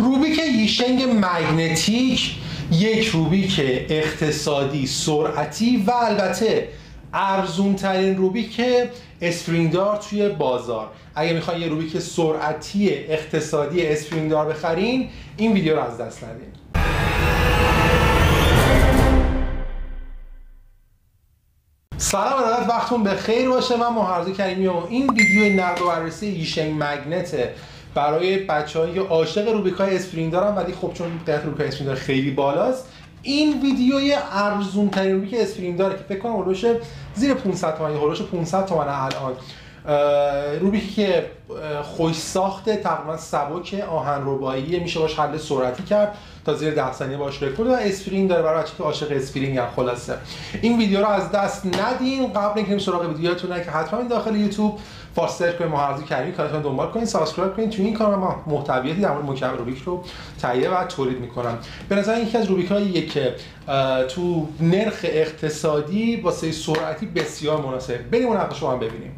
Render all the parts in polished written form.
روبیک ییشنگ مگنتیک یک روبیک اقتصادی، سرعتی و البته ارزون ترین روبیک اسپرینگ دار توی بازار. اگه میخواین یه روبیک سرعتی اقتصادی اسپرینگ دار بخرین، این ویدیو رو از دست ندین. سلام ارادت، وقتتون بخیر باشه. من محمد کریمی و این ویدیو نقد و بررسی ییشنگ مگنته برای بچه‌هایی که عاشق روبیک‌های اسپرینگ دارن، ولی خب چون قیمت روبیک‌های اسپرینگ دار خیلی بالاست، این ویدیوی ارزون ترین روبیک اسپرینگ داره که فکر کنم هولوش زیر 500 تومن، هولوش 500 تومن الان. روبیکی که خوش ساخته، تقریبا سبک، آهن رباعیه، میشه باش حل سرعتی کرد، تا زیر 10 ثانیه باش رکورد و اسپرینگ داره برای بچه‌ها که عاشق اسپرینگ ان. خلاصه این ویدیو رو از دست ندین. قبل اینکه بریم سراغ ویدیوهاتون که حتما این داخل یوتیوب فارسی کنید، محمد کریمی کارتون دنبال کنید، سابسکرایب کنید. تو این کانال من محتویاتی در مورد مکعب روبیک رو تهیه و تولید میکنم. به نظر یکی از روبیک‌هاییه که تو نرخ اقتصادی واسه سرعتی بسیار مناسبه. بریم اون نقاشو هم ببینیم.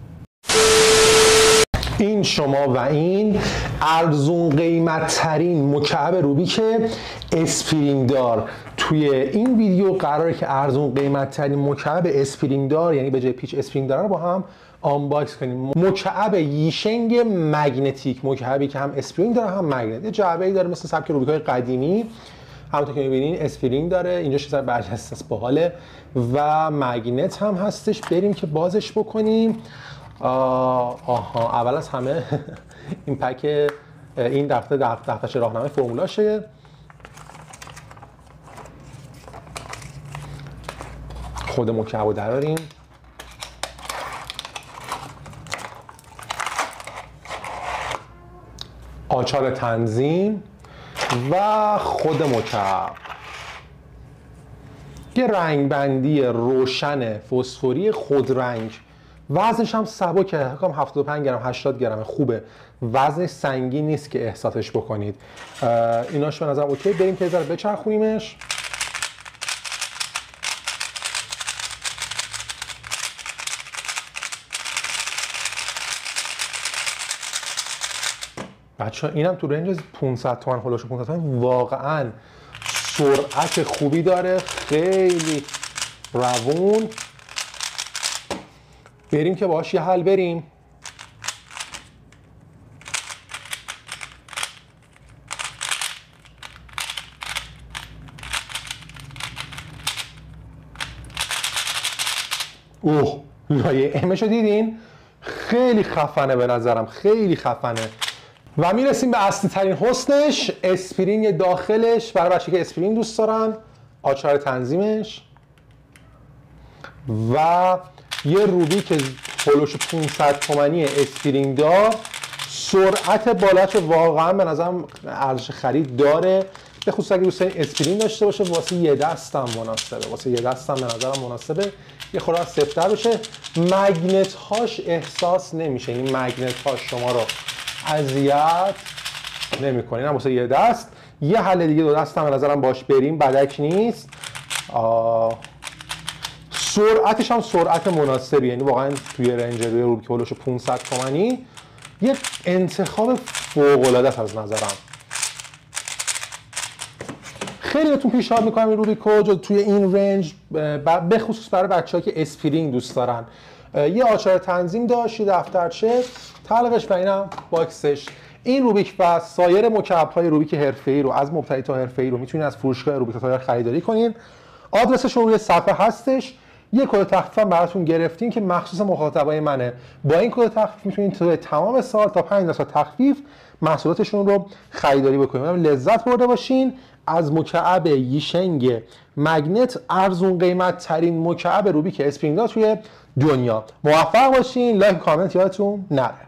این شما و این ارزون قیمت ترین مکعب روبیک اسپرینگ دار. توی این ویدیو قراره که ارزون قیمت ترین مکعب اسپرینگ دار، یعنی به جای پیچ اسپرینگ دار، رو با هم آنباکس کنیم. مکعب ییشنگ مگنتیک، مکعبی که هم اسپرینگ داره هم مگنت. یه جعبه‌ای داره مثل سبک روبیک‌های قدیمی، همونطور که می‌بینین اسپرینگ داره، اینجا چیزا برجسته است، باحاله و مگنت هم هستش. بریم که بازش بکنیم. اول از همه این پک، این دفترچه راهنمای فرمولاشه. خود مکعب رو دراریم. آچار تنظیم و خود مکعب. یه رنگ بندی روشن فسفوری خودرنگ. وزنش هم سبکه، حکم 75 گرم 80 گرم، خوبه. وزنش سنگین نیست که احساسش بکنید. ایناش به نظر اوکی. بریم که ذره بچرخونیمش. بچه‌ها اینم تو رنج 500 تومن، هولوش 500 تومن، واقعا سرعت خوبی داره، خیلی روون. بریم که باهاش یه حل بریم. اوه، لایه امشو دیدین؟ خیلی خفنه به نظرم، خیلی خفنه. و میرسیم به اصلی ترین حسنش، اسپرینگ داخلش برای بچه‌ای که اسپرینگ دوست دارن، آچار تنظیمش و یه روبیک هولوش 500 تومانی اسپرینگ دار. سرعت بالاش واقعا به نظرم ارزش خرید داره، به خصوص اگه دوست دارین اسپرینگ داشته باشه. واسه یه دستم مناسبه، واسه یه دستم به نظرم مناسبه. یه خورده سفت‌تر بشه. مگنت هاش احساس نمیشه، این مگنت هاش شما رو اذیت نمی‌کنه. اینم واسه یه دست. یه حل دیگه دو دستم به نظرم باش بریم، بدک نیست. سرعتش هم سرعت مناسبی، یعنی واقعا توی رنج روی روبیک هولوش 500 تومانی یه انتخاب فوق‌العاده است از نظرم. خیلی بهتون پیشنهاد میکنم این روبیکو توی این رنج، به خصوص برای بچه‌ها که اسپرینگ دوست دارن. یه آچار تنظیم داشت، یه دفترچه، تعلقش و اینم باکسش. این روبیک و سایر مکعب‌های روبیک حرفه‌ای رو از مبتدی تا حرفه‌ای رو میتونید از فروشگاه روبیک تایر خریداری کنین. آدرسش روی صفحه هستش. یه کد تخفیف هم براتون گرفتیم که مخصوص مخاطبای منه. با این کد تخفیف میتونید توی تمام سال تا 5% تخفیف محصولاتشون رو خریداری بکنید. لذت برده باشین از مکعب ییشنگ مگنت، ارزون قیمت ترین مکعب روبیک اسپرینگ دار توی دنیا. موفق باشین. لایک، کامنت یادتون نره.